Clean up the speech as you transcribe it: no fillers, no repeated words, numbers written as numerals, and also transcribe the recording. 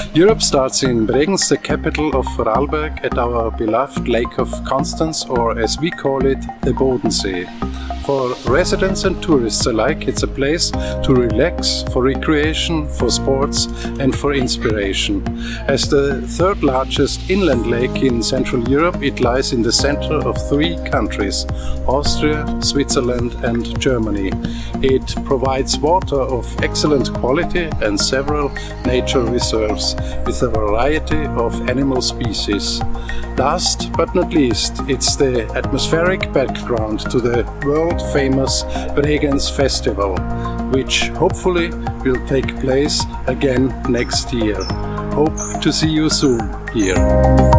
Europe starts in Bregenz, the capital of Vorarlberg, at our beloved Lake of Constance, or as we call it, the Bodensee. For residents and tourists alike, it's a place to relax, for recreation, for sports and for inspiration. As the third largest inland lake in Central Europe, it lies in the center of three countries: Austria, Switzerland and Germany. It provides water of excellent quality and several nature reserves with a variety of animal species. Last but not least, it's the atmospheric background to the world-famous Bregenz Festival, which hopefully will take place again next year. Hope to see you soon here.